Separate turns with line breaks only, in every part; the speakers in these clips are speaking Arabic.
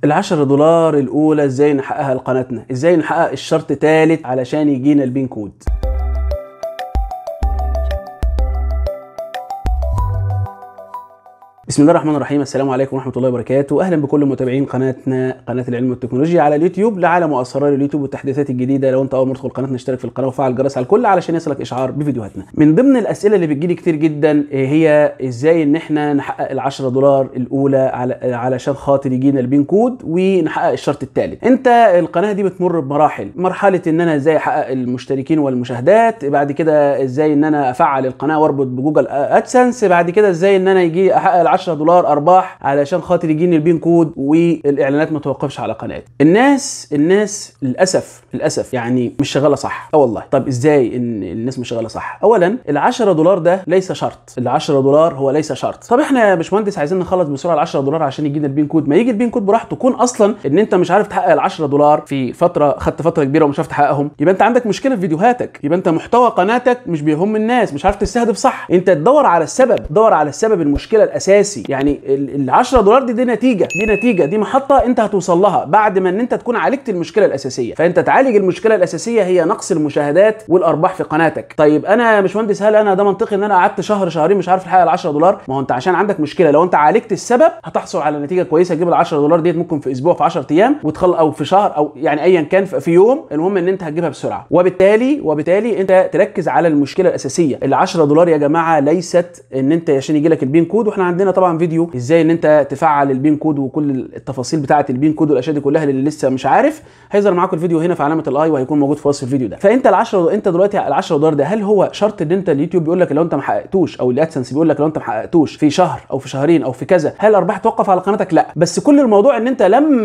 ال10 دولار الاولى ازاي نحققها لقناتنا؟ ازاي نحقق الشرط ثالث علشان يجينا البين كود؟ بسم الله الرحمن الرحيم. السلام عليكم ورحمه الله وبركاته. اهلا بكل متابعين قناتنا قناه العلم والتكنولوجيا على اليوتيوب لعالم واسرار اليوتيوب والتحديثات الجديده. لو انت اول مره تدخل القناه اشترك في القناه وفعل الجرس على الكل علشان يصلك اشعار بفيديوهاتنا. من ضمن الاسئله اللي بتجيلي كتير جدا هي ازاي ان احنا نحقق ال10 دولار الاولى علشان خاطر يجينا البين كود ونحقق الشرط الثالث. انت القناه دي بتمر بمراحل، مرحله ان انا ازاي احقق المشتركين والمشاهدات، بعد كده ازاي ان انا افعل القناه واربط بجوجل ادسنس، بعد كده ازاي ان انا يجي احقق ال10 دولار ارباح علشان خاطر يجيني البين كود والاعلانات ما توقفش على قناتي. الناس للاسف يعني مش شغاله صح. والله طب ازاي ان الناس مش شغاله صح؟ اولا ال10 دولار ده ليس شرط، ال10 دولار هو ليس شرط. طب احنا يا باشمهندس عايزين نخلص بسرعه ال10 دولار عشان يجينا البين كود. ما يجي البين كود براحته. كون اصلا ان انت مش عارف تحقق ال10 دولار في فتره، خدت فتره كبيره ومش عارف تحققهم، يبقى انت عندك مشكله في فيديوهاتك، يبقى انت محتوى قناتك مش بيهم الناس، مش عارف تستهدف صح. انت تدور على السبب، دور على السبب، المشكله الاساسي. يعني ال10 دولار دي نتيجه، دي محطه انت هتوصل لها بعد ما ان انت تكون عالجت المشكله الاساسيه. فانت تعالج المشكله الاساسيه هي نقص المشاهدات والارباح في قناتك. طيب انا يا باشمهندس هل انا ده منطقي ان انا قعدت شهر شهرين مش عارف احقق ال10 دولار؟ ما هو انت عشان عندك مشكله. لو انت عالجت السبب هتحصل على نتيجه كويسه، تجيب ال10 دولار ديت ممكن في اسبوع، في 10 ايام، وتخلص، او في شهر، او يعني ايا كان في يوم. المهم ان انت هتجيبها بسرعه. وبالتالي انت تركز على المشكله الاساسيه. ال10 دولار يا جماعه ليست ان انت عشان يجي لك البين كود، واحنا عندنا طبعا فيديو ازاي ان انت تفعل البين كود وكل التفاصيل بتاعه البين كود والاشياء دي كلها. اللي لسه مش عارف هيظهر معاكم الفيديو هنا في علامه الاي وهيكون موجود في وصف الفيديو ده. فانت انت دلوقتي ال10 دولار ده هل هو شرط ان انت اليوتيوب بيقول لك لو انت ما حققتوش، او الادسنس بيقول لك لو انت ما حققتوش في شهر او في شهرين او في كذا هل الارباح توقف على قناتك؟ لا. بس كل الموضوع ان انت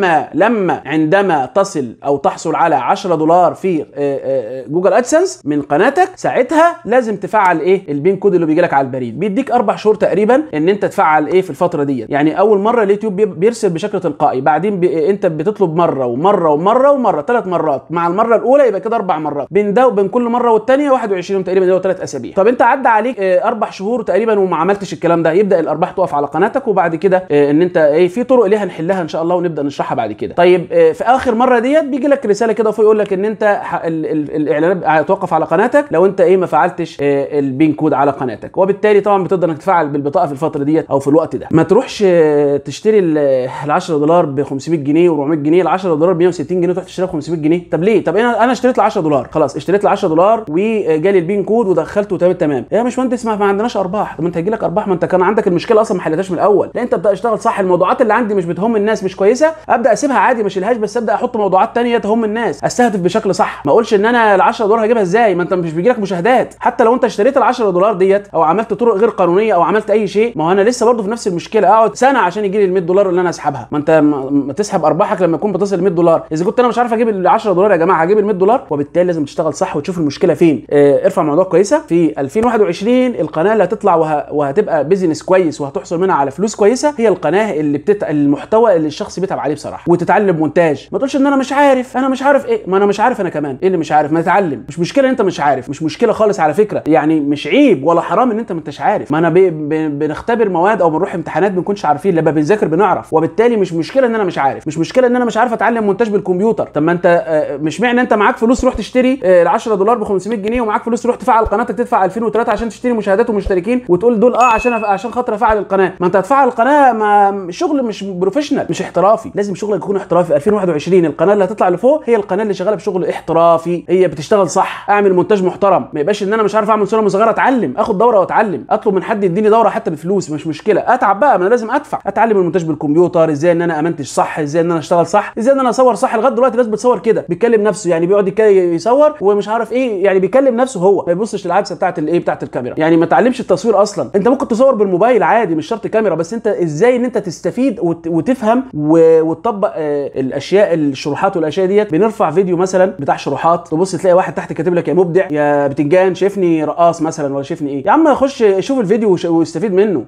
عندما تصل او تحصل على 10 دولار في جوجل ادسنس من قناتك، ساعتها لازم تفعل البين كود اللي بيجي لك على البريد. بيديك 4 شهور تقريبا ان انت تفعل في الفتره دي. يعني اول مره اليوتيوب بيرسل بشكل تلقائي، بعدين انت بتطلب مره ومره ومره ومره، 3 مرات. مع المره الاولى يبقى كده 4 مرات، بين ده وبين كل مره والثانيه 21 تقريبا، ده 3 اسابيع. طب انت عدى عليك 4 شهور تقريبا وما عملتش الكلام ده، يبدا الارباح تقف على قناتك. وبعد كده ان انت في طرق ليها نحلها ان شاء الله ونبدا نشرحها بعد كده. طيب في اخر مره ديت بيجي لك رساله كده فوق يقول لك ان انت الاعلانات هتوقف على قناتك لو انت ما فعلتش البين كود على قناتك. وبالتالي طبعا بتقدر انك تفعل بالبطاقه في الفتره ديت او في الوقت ده. ما تروحش تشتري ال10 دولار ب 500 جنيه و400 جنيه، ال10 دولار ب 160 جنيه وتروح تشتريها ب 500 جنيه. طب ليه؟ طب انا اشتريت ال10 دولار، خلاص اشتريت ال10 دولار وجالي البين كود ودخلته تمام. يا مهندس ما عندناش ارباح. طب انت هيجي لك ارباح؟ ما انت كان عندك المشكله اصلا ما حلتهاش من الاول. لا، انت ابدا اشتغل صح. الموضوعات اللي عندي مش بتهم الناس، مش كويسه، ابدا اسيبها عادي، ما اشيلهاش، بس ابدا احط موضوعات ثانيه تهم الناس، استهدف بشكل صح. ما اقولش ان انا ال10 دولار هجيبها ازاي، ما انت مش بيجي لك مشاهدات. حتى لو انت اشتريت ال10 دولار ديت او عملت طرق غير قانونيه او عملت اي شيء، ما هو انا لسه برضه في نفس المشكله. اقعد سنه عشان يجي لي ال100 دولار اللي انا اسحبها. ما انت ما تسحب ارباحك لما يكون بتصل 100 دولار. اذا كنت انا مش عارف اجيب ال10 دولار يا جماعه، هجيب ال100 دولار. وبالتالي لازم تشتغل صح وتشوف المشكله فين. ارفع موضوع كويسه. في 2021 القناه اللي هتطلع وهتبقى بيزنس كويس وهتحصل منها على فلوس كويسه هي القناه اللي المحتوى اللي الشخص بيتعب عليه بصراحه وتتعلم مونتاج. ما تقولش ان انا مش عارف ما انا مش عارف. انا كمان ايه اللي مش عارف؟ ما تتعلم. مش مشكله ان انت مش عارف، مش مشكله خالص على فكره. يعني مش عيب ولا حرام ان انت ما انتش عارف. ما انا بنختبر مواد او بنروح امتحانات ما بنكونش عارفين، لما بنذاكر بنعرف. وبالتالي مش مشكله ان انا مش عارف، مش مشكله ان انا مش عارف اتعلم مونتاج بالكمبيوتر. طب ما انت مش معنى انت معاك فلوس تروح تشتري ال10 دولار ب 500 جنيه ومعاك فلوس تروح تفعل قناتك تدفع 2003 عشان تشتري مشاهدات ومشتركين وتقول دول عشان خاطر افعل القناه. ما انت هتفعل القناه، ما شغل مش بروفيشنال، مش احترافي. لازم شغلك يكون احترافي. 2021 القناه اللي هتطلع لفوق هي القناه اللي شغاله بشغل احترافي، هي بتشتغل صح. اعمل مونتاج محترم. ما يبقاش ان انا مش عارف اعمل صوره مصغره، اتعلم، اخد دوره واتعلم، اطلب من حد يديني دوره حتى بفلوس، مش مشكله، اتعب بقى، ما انا لازم ادفع. اتعلم المونتاج بالكمبيوتر، ازاي ان انا امنتج صح، ازاي ان انا اشتغل صح، ازاي ان انا اصور صح. لغايه دلوقتي الناس بتصور كده، بيكلم نفسه، يعني بيقعد يصور ومش عارف يعني بيكلم نفسه هو، ما بيبصش للعدسه بتاعت الكاميرا. يعني ما تعلمش التصوير اصلا. انت ممكن تصور بالموبايل عادي، مش شرط كاميرا، بس انت ازاي ان انت تستفيد وتفهم وتطبق الاشياء، الشروحات والاشياء ديت. بنرفع فيديو مثلا بتاع شروحات، تبص تلاقي واحد تحت كاتب لك يا مبدع يا بتنجان، شايفني رقاص مثلا ولا شايفني ايه؟ يا عم خش شوف الفيديو واستفيد منه. تلاقي كاتب لك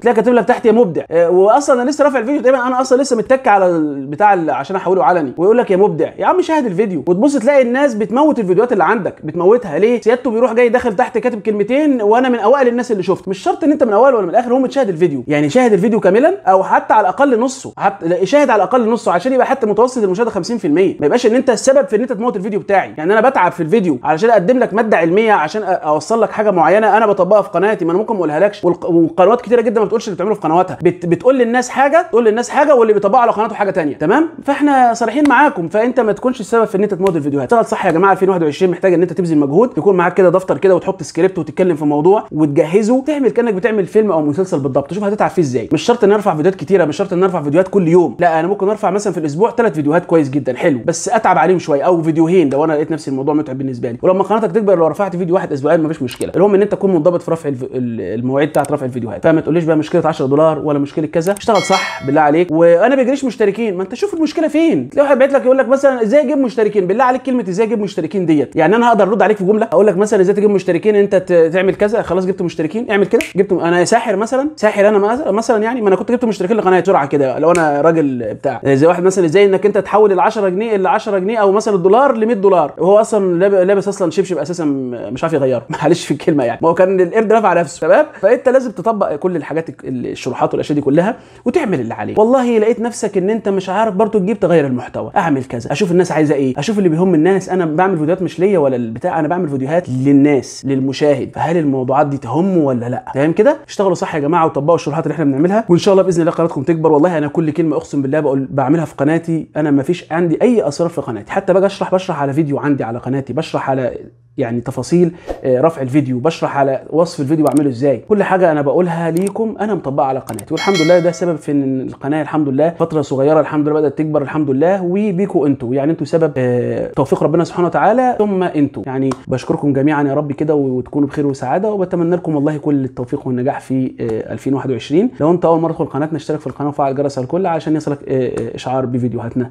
تحت يا مبدع. واصلا انا لسه رافع الفيديو تقريبا، انا اصلا لسه متك على البتاع عشان احوله علني، ويقول لك يا مبدع. يا عم شاهد الفيديو، وتبص تلاقي الناس بتموت الفيديوهات اللي عندك، بتموتها ليه؟ سيادته بيروح جاي داخل تحت كاتب كلمتين وانا من اوائل الناس اللي شفت. مش شرط ان انت من اوائل ولا من الاخر، هم تشاهد الفيديو، يعني شاهد الفيديو كاملا او حتى على الاقل نصه، حتى شاهد على الاقل نصه عشان يبقى حتى متوسط المشاهده 50%، ما يبقاش ان انت السبب في ان انت تموت الفيديو بتاعي. يعني انا بتعب في الفيديو علشان اقدم لك ماده علميه، عشان اوصل لك حاجه معينه انا بطبقها في قناتي، ما انا ممكن ما اقولها لكش. وقنوات كتيره جدا ما بتقولش اللي بتعمله في قنواتها، بتقول للناس حاجه، تقول للناس حاجه، واللي بيطبقوا على قناته حاجه ثانيه. تمام؟ فاحنا صريحين معاكم، فانت ما تكونش السبب في ان انت تموت الفيديوهات. اشتغل صح يا جماعه. 2021 محتاج ان انت تبذل مجهود، يكون معاك كده دفتر كده وتحط سكريبت وتتكلم في موضوع وتجهزه، تعمل كانك بتعمل فيلم او مسلسل بالضبط. شوف هتتعب فيه ازاي. مش شرط ان ارفع فيديوهات كتيره، مش شرط ان ارفع فيديوهات كل يوم، لا انا ممكن ارفع مثلا في الاسبوع 3 فيديوهات كويس جدا حلو، بس اتعب عليهم شويه، او فيديوهين لو انا لقيت نفسي الموضوع متعب بالنسبه لي. ولما قناتك تكبر لو رفعت فيديو واحد اسبوعين مفيش مشكله، المهم ان انت تكون منضبط في رفع المواعيد بتاعت رفع الفيديوهات. فما تقوليش بقى مشكله $10 ولا مشكله كذا. اشتغل صح بالله عليك. وانا بيجريش مشتركين، ما انت شوف المشكله فين. تلاقي واحد بعت لك يقول لك مثلا ازاي اجيب مشتركين. بالله عليك كلمه ازاي اجيب مشتركين ديت، يعني انا هقدر ارد عليك في جمله اقول لك مثلا ازاي تجيب مشتركين، انت تعمل كذا خلاص جبت مشتركين، اعمل كده جبت. انا ساحر مثلا؟ ساحر انا مثلا؟ يعني ما انا كنت جبت مشتركين لقناه بسرعه كده لو انا راجل بتاع. زي واحد مثلا ازاي انك انت تحول ال 10 جنيه ال 10 جنيه او مثلا الدولار ل $100، وهو اصلا لابس اصلا شبشب اساسا مش عارف يغيره. معلش في الكلمه يعني، ما هو كان القرد رافع نفسه. تمام؟ فانت لازم تطبق كل الحاجات الشروحات والاشياء دي كلها وتعمل اللي عليك. والله لقيت نفسك ان انت مش عارف برضو تجيب تغير المحتوى، اعمل كذا، اشوف الناس عايزه ايه، اشوف اللي بيهم الناس. انا بعمل فيديوهات مش ليا ولا البتاع، انا بعمل فيديوهات للناس للمشاهد، فهل الموضوعات دي تهمه ولا لا؟ تمام كده؟ اشتغلوا صح يا جماعه وطبقوا الشروحات اللي احنا بنعملها، وان شاء الله باذن الله قناتكم تكبر. والله انا كل كلمه اقسم بالله بعملها في قناتي، انا ما فيش عندي اي اسرار في قناتي. حتى باجي بشرح على فيديو عندي على قناتي، بشرح على يعني تفاصيل رفع الفيديو، بشرح على وصف الفيديو بعمله ازاي. كل حاجه انا بقولها ليكم انا مطبقها على قناتي، والحمد لله ده سبب في ان القناه الحمد لله فتره صغيره الحمد لله بدات تكبر الحمد لله. وبيكوا انتوا يعني انتوا سبب توفيق ربنا سبحانه وتعالى، ثم انتوا يعني بشكركم جميعا يا رب كده، وتكونوا بخير وسعاده، وبتمنى لكم والله كل التوفيق والنجاح في 2021. لو انت اول مره تدخل قناتنا اشترك في القناه وفعل الجرس على الكل عشان يصلك اشعار بفيديوهاتنا،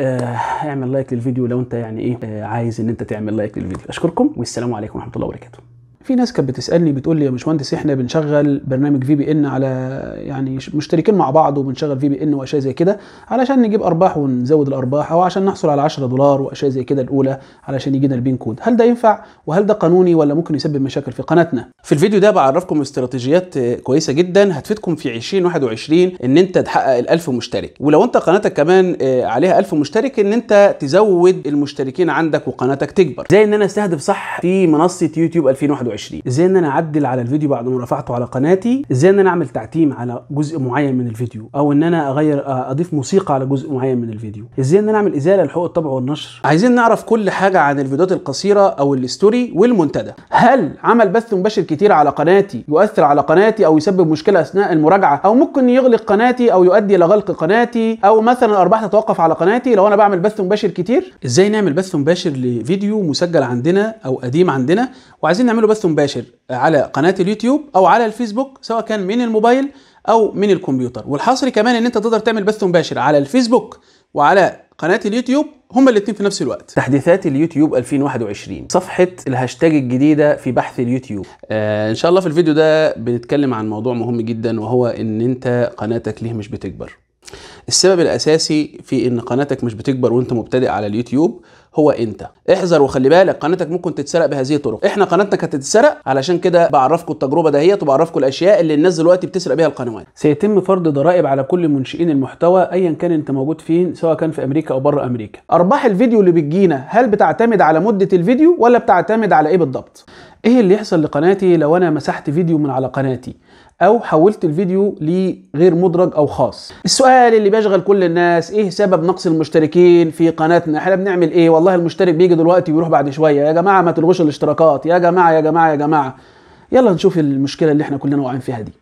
واعمل لايك للفيديو لو انت يعني ايه عايز ان انت تعمل لايك للفيديو. اشكركم والسلام عليكم ورحمه الله وبركاته. في ناس كانت بتسالني بتقول لي يا باشمهندس احنا بنشغل برنامج VPN على يعني مشتركين مع بعض وبنشغل VPN واشياء زي كده علشان نجيب ارباح ونزود الارباح، او عشان نحصل على $10 واشياء زي كده الاولى علشان يجينا البين كود. هل ده ينفع وهل ده قانوني ولا ممكن يسبب مشاكل في قناتنا؟ في الفيديو ده بعرفكم استراتيجيات كويسه جدا هتفيدكم في 2021 ان انت تحقق ال1000 مشترك، ولو انت قناتك كمان عليها 1000 مشترك ان انت تزود المشتركين عندك وقناتك تكبر. زي ان انا استهدف صح في منصه يوتيوب 2021، ازاي ان انا اعدل على الفيديو بعد ما رفعته على قناتي، ازاي ان انا اعمل تعتيم على جزء معين من الفيديو، او ان انا اضيف موسيقى على جزء معين من الفيديو، ازاي ان انا اعمل ازاله لحقوق الطبع والنشر. عايزين نعرف كل حاجه عن الفيديوهات القصيره او الستوري والمنتدى. هل عمل بث مباشر كتير على قناتي يؤثر على قناتي او يسبب مشكله اثناء المراجعه، او ممكن يغلق قناتي او يؤدي الى غلق قناتي، او مثلا الارباح تتوقف على قناتي لو انا بعمل بث مباشر كتير؟ ازاي نعمل بث مباشر لفيديو مسجل عندنا او قديم عندنا وعايزين نعمله بث مباشر على قناه اليوتيوب او على الفيسبوك سواء كان من الموبايل او من الكمبيوتر. والحصري كمان ان انت تقدر تعمل بث مباشر على الفيسبوك وعلى قناه اليوتيوب هما الاثنين في نفس الوقت. تحديثات اليوتيوب 2021، صفحه الهاشتاج الجديده في بحث اليوتيوب. ان شاء الله في الفيديو ده بنتكلم عن موضوع مهم جدا، وهو ان انت قناتك ليه مش بتكبر. السبب الاساسي في ان قناتك مش بتكبر وانت مبتدئ على اليوتيوب هو انت. احذر وخلي بالك، قناتك ممكن تتسرق بهذه الطرق. احنا قناتنا كانت تتسرق، علشان كده بعرفكم التجربه دهيت وبعرفكم الاشياء اللي الناس دلوقتي بتسرق بيها القنوات. سيتم فرض ضرائب على كل منشئين المحتوى ايا كان انت موجود فين، سواء كان في امريكا او بره امريكا. ارباح الفيديو اللي بتجينا هل بتعتمد على مده الفيديو ولا بتعتمد على ايه بالضبط؟ ايه اللي يحصل لقناتي لو انا مسحت فيديو من على قناتي او حولت الفيديو لغير مدرج او خاص؟ السؤال اللي بيشغل كل الناس، ايه سبب نقص المشتركين في قناتنا؟ احنا بنعمل ايه؟ والله المشترك بيجي دلوقتي ويروح بعد شويه. يا جماعه ما تلغوش الاشتراكات، يا جماعه يا جماعه يا جماعه. يلا نشوف المشكله اللي احنا كلنا واقعين فيها دي.